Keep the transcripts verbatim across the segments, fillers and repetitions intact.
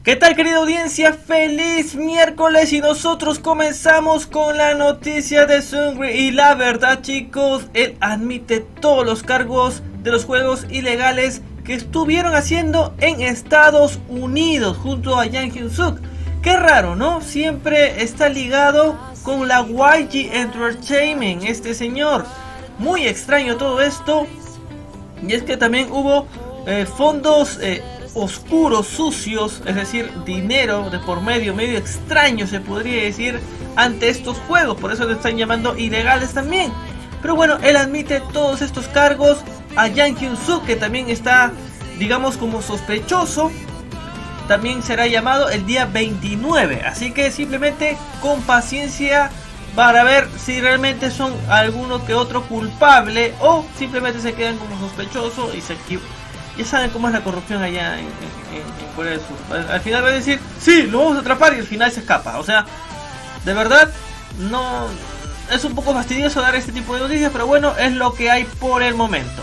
¿Qué tal, querida audiencia? ¡Feliz miércoles! Y nosotros comenzamos con la noticia de Seungri. Y la verdad, chicos, él admite todos los cargos de los juegos ilegales que estuvieron haciendo en Estados Unidos junto a Jang Hyun-suk. Qué raro, ¿no? Siempre está ligado con la Y G Entertainment, este señor. Muy extraño todo esto. Y es que también hubo eh, fondos eh, oscuros, sucios, es decir, dinero de por medio, medio extraño se podría decir, ante estos juegos. Por eso le están llamando ilegales también. Pero bueno, él admite todos estos cargos. A Jang Hyun-suk, que también está, digamos, como sospechoso, también será llamado el día veintinueve. Así que simplemente con paciencia para ver si realmente son alguno que otro culpable o simplemente se quedan como sospechosos y se equivocan. Ya saben cómo es la corrupción allá en, en, en Corea del Sur. Al, al final va a decir, sí, lo vamos a atrapar, y al final se escapa. O sea, de verdad, no es un poco fastidioso dar este tipo de noticias, pero bueno, es lo que hay por el momento.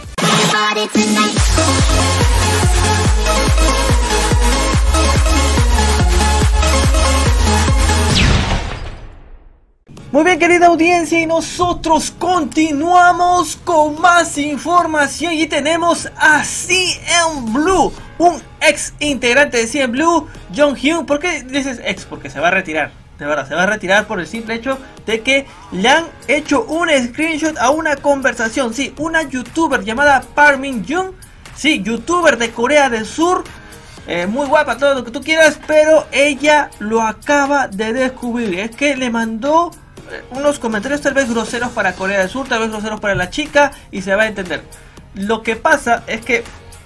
Muy bien, querida audiencia, y nosotros continuamos con más información y tenemos a C N Blue, un ex integrante de C N Blue, Jonghyun. ¿Por qué dices ex? Porque se va a retirar, de verdad, se va a retirar por el simple hecho de que le han hecho un screenshot a una conversación. Sí, una youtuber llamada Park Min Young, sí, youtuber de Corea del Sur. Eh, muy guapa, todo lo que tú quieras, pero ella lo acaba de descubrir. Es que le mandó unos comentarios tal vez groseros para Corea del Sur, tal vez groseros para la chica, y se va a entender. Lo que pasa es que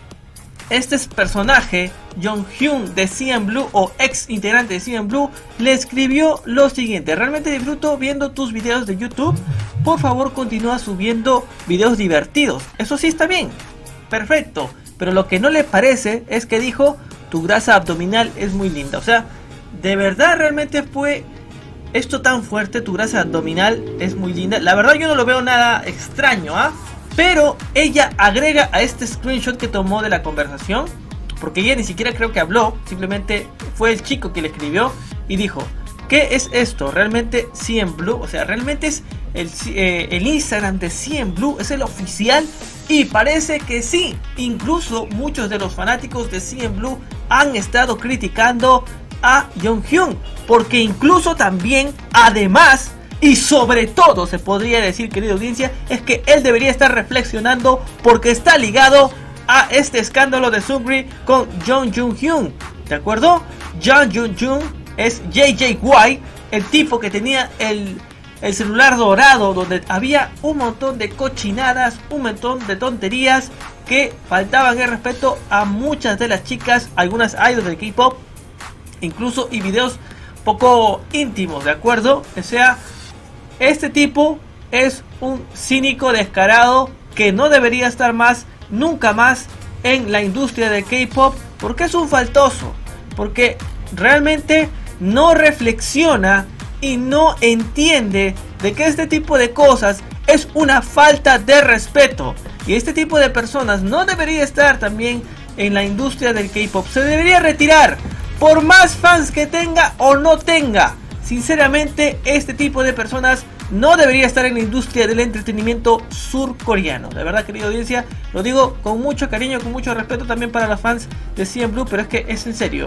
este personaje, Jonghyun de C N Blue, o ex integrante de C N Blue, le escribió lo siguiente: realmente disfruto viendo tus videos de YouTube, por favor continúa subiendo videos divertidos. Eso sí está bien, perfecto, pero lo que no le parece es que dijo, tu grasa abdominal es muy linda. O sea, de verdad realmente fue esto tan fuerte, tu grasa abdominal es muy linda. La verdad yo no lo veo nada extraño, ¿ah? ¿eh? Pero ella agrega a este screenshot que tomó de la conversación, porque ella ni siquiera creo que habló, simplemente fue el chico que le escribió y dijo, ¿qué es esto? Realmente C N Blue, o sea, realmente es el, eh, el Instagram de C N Blue, es el oficial, y parece que sí. Incluso muchos de los fanáticos de C N Blue han estado criticando a Jonghyun, porque incluso también, además y sobre todo se podría decir, querida audiencia, es que él debería estar reflexionando porque está ligado a este escándalo de Seungri con Jung Joon-hyun, ¿de acuerdo? Jung Joon-hyun es J J Y, el tipo que tenía el, el celular dorado donde había un montón de cochinadas, un montón de tonterías que faltaban el respeto a muchas de las chicas, algunas idols del K-pop, incluso, y videos poco íntimos, ¿de acuerdo? O sea, este tipo es un cínico descarado que no debería estar más, nunca más, en la industria del K-pop, porque es un faltoso, porque realmente no reflexiona y no entiende de que este tipo de cosas es una falta de respeto, y este tipo de personas no debería estar también en la industria del K-pop, se debería retirar. Por más fans que tenga o no tenga, sinceramente este tipo de personas no debería estar en la industria del entretenimiento surcoreano. De verdad, querida audiencia, lo digo con mucho cariño, con mucho respeto también para los fans de C N Blue, pero es que es en serio.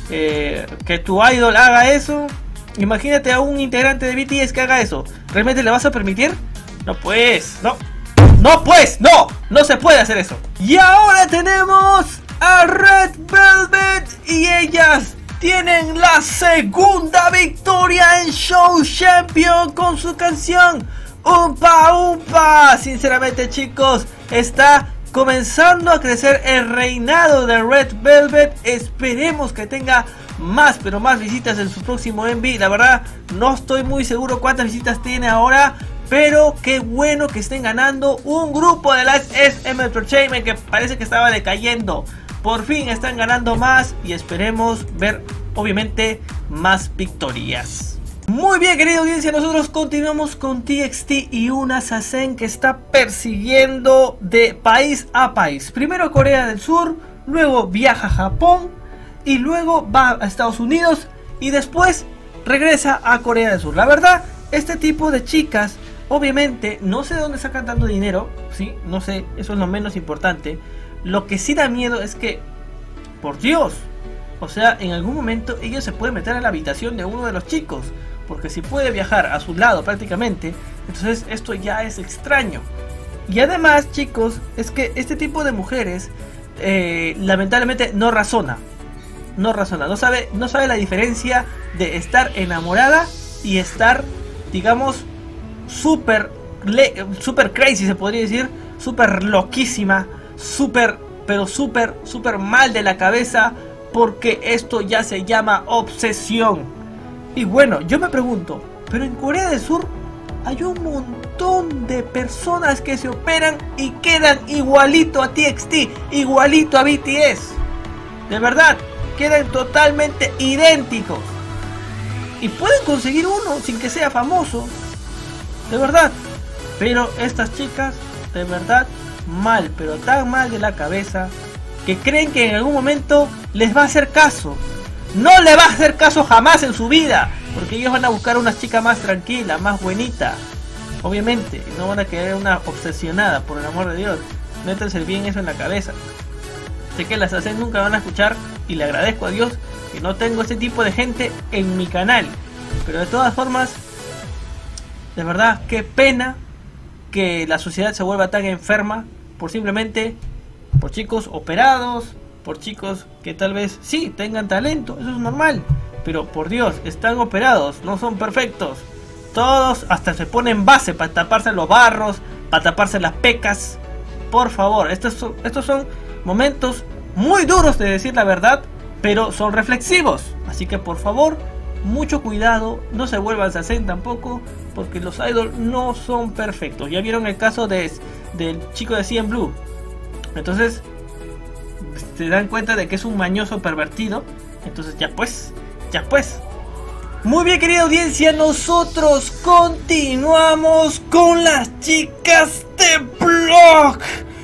Eh, que tu idol haga eso, imagínate a un integrante de B T S que haga eso. ¿Realmente le vas a permitir? No pues, no. No pues, no, no se puede hacer eso. Y ahora tenemos a Red Velvet, y ellas tienen la segunda victoria en Show Champion con su canción Umpa Umpa. Sinceramente, chicos, está comenzando a crecer el reinado de Red Velvet. Esperemos que tenga más, pero más visitas en su próximo M V. La verdad no estoy muy seguro cuántas visitas tiene ahora, pero qué bueno que estén ganando un grupo de la S M Entertainment que parece que estaba decayendo. Por fin están ganando más y esperemos ver, obviamente, más victorias. Muy bien, querida audiencia, nosotros continuamos con T X T y una Sasen que está persiguiendo de país a país. Primero Corea del Sur, luego viaja a Japón y luego va a Estados Unidos y después regresa a Corea del Sur. La verdad, este tipo de chicas, obviamente, no sé de dónde sacan tanto dinero, ¿sí? No sé, eso es lo menos importante. Lo que sí da miedo es que, por Dios, o sea, en algún momento ella se puede meter a la habitación de uno de los chicos, porque si puede viajar a su lado prácticamente, entonces esto ya es extraño. Y además, chicos, es que este tipo de mujeres eh, lamentablemente no razona. No razona, no sabe, no sabe la diferencia de estar enamorada y estar, digamos, súper super crazy, se podría decir, súper loquísima, súper, pero súper, súper mal de la cabeza, porque esto ya se llama obsesión. Y bueno, yo me pregunto, pero en Corea del Sur hay un montón de personas que se operan y quedan igualito a T X T, igualito a B T S. De verdad, quedan totalmente idénticos. Y pueden conseguir uno sin que sea famoso. De verdad. Pero estas chicas, de verdad, mal, pero tan mal de la cabeza, que creen que en algún momento les va a hacer caso. No le va a hacer caso jamás en su vida, porque ellos van a buscar una chica más tranquila, más buenita. Obviamente, no van a querer una obsesionada, por el amor de Dios. Métanse bien eso en la cabeza. Sé que las hacen nunca van a escuchar, y le agradezco a Dios que no tengo ese tipo de gente en mi canal. Pero de todas formas, de verdad, qué pena que la sociedad se vuelva tan enferma por simplemente por chicos operados, por chicos que tal vez sí tengan talento, eso es normal, pero por Dios, están operados, no son perfectos. Todos hasta se ponen base para taparse los barros, para taparse las pecas. Por favor, estos son, estos son momentos muy duros de decir la verdad, pero son reflexivos. Así que por favor, mucho cuidado, no se vuelvan Sazen tampoco, porque los idols no son perfectos. Ya vieron el caso de, del chico de C N Blue. Entonces se dan cuenta de que es un mañoso pervertido. Entonces ya pues, ya pues. Muy bien, querida audiencia, nosotros continuamos con las chicas de Block.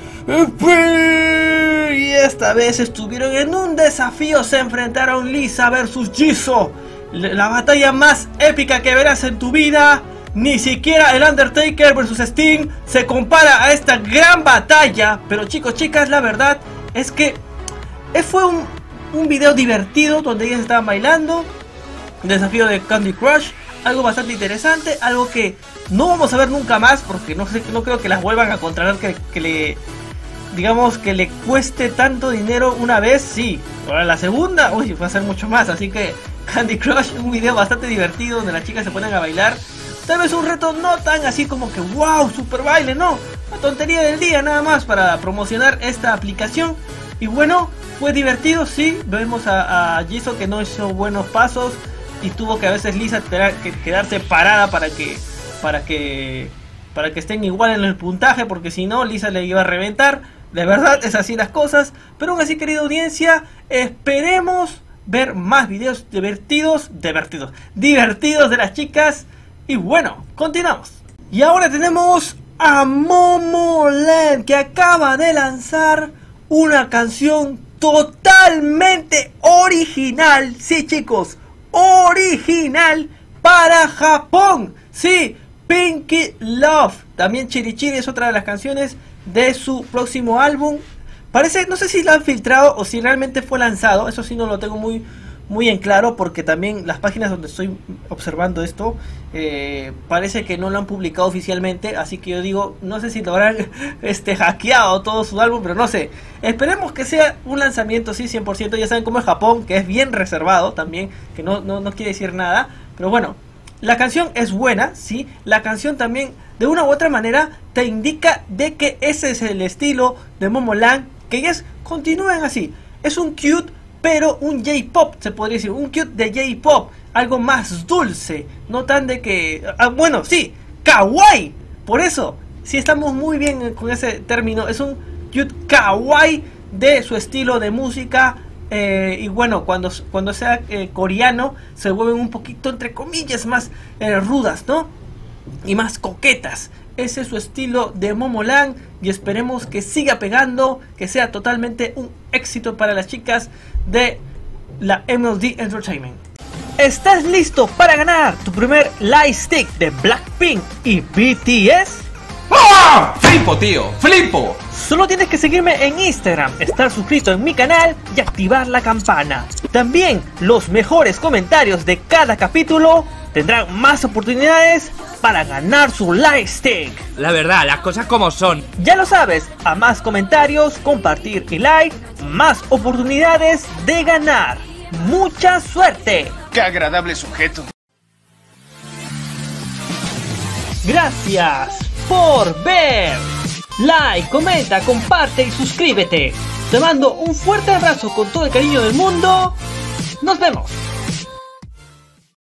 Y esta vez estuvieron en un desafío, se enfrentaron Lisa versus Jisoo. La batalla más épica que verás en tu vida. Ni siquiera el Undertaker versus Sting se compara a esta gran batalla. Pero chicos, chicas, la verdad es que fue un, un video divertido donde ellas estaban bailando. Desafío de Candy Crush, algo bastante interesante, algo que no vamos a ver nunca más, porque no sé, no creo que las vuelvan a contratar, que, que le, digamos, que le cueste tanto dinero una vez, sí. Ahora la segunda, uy, va a ser mucho más, así que Candy Crush, un video bastante divertido donde las chicas se ponen a bailar. Tal vez un reto no tan así como que wow, super baile, no, la tontería del día nada más para promocionar esta aplicación. Y bueno, fue divertido, sí, vemos a, a Jisoo que no hizo buenos pasos y tuvo que a veces Lisa tener que quedarse parada para que para que para que estén igual en el puntaje, porque si no Lisa le iba a reventar. De verdad es así las cosas, pero aún así, querida audiencia, esperemos ver más videos divertidos, divertidos, divertidos de las chicas. Y bueno, continuamos. Y ahora tenemos a Momoland, que acaba de lanzar una canción totalmente original. Sí, chicos, original para Japón. Sí, Pinky Love. También Chiri Chiri es otra de las canciones de su próximo álbum. Parece, no sé si lo han filtrado o si realmente fue lanzado. Eso sí no lo tengo muy, muy en claro, porque también las páginas donde estoy observando esto eh, parece que no lo han publicado oficialmente. Así que yo digo, no sé si lo habrán este, hackeado todo su álbum, pero no sé. Esperemos que sea un lanzamiento, sí, cien por ciento. Ya saben cómo es Japón, que es bien reservado también, que no, no, no quiere decir nada. Pero bueno, la canción es buena, sí. La canción también, de una u otra manera, te indica de que ese es el estilo de Momoland, que ellas continúen así. Es un cute, pero un J-pop, se podría decir, un cute de J-pop, algo más dulce, no tan de que, ah, bueno, sí, kawaii. Por eso, sí, estamos muy bien con ese término. Es un cute kawaii de su estilo de música. Eh, y bueno, cuando, cuando sea eh, coreano, se vuelven un poquito, entre comillas, más eh, rudas, ¿no? Y más coquetas. Ese es su estilo de Momoland, y esperemos que siga pegando, que sea totalmente un éxito para las chicas de la M L D Entertainment. ¿Estás listo para ganar tu primer Lightstick de Blackpink y B T S? ¡Ah! ¡Flipo, tío! ¡Flipo! Solo tienes que seguirme en Instagram, estar suscrito en mi canal y activar la campana. También los mejores comentarios de cada capítulo tendrán más oportunidades para ganar su Lightstick. La verdad, las cosas como son. Ya lo sabes, a más comentarios, compartir y like, más oportunidades de ganar. ¡Mucha suerte! ¡Qué agradable sujeto! Gracias por ver. Like, comenta, comparte y suscríbete. Te mando un fuerte abrazo con todo el cariño del mundo. Nos vemos.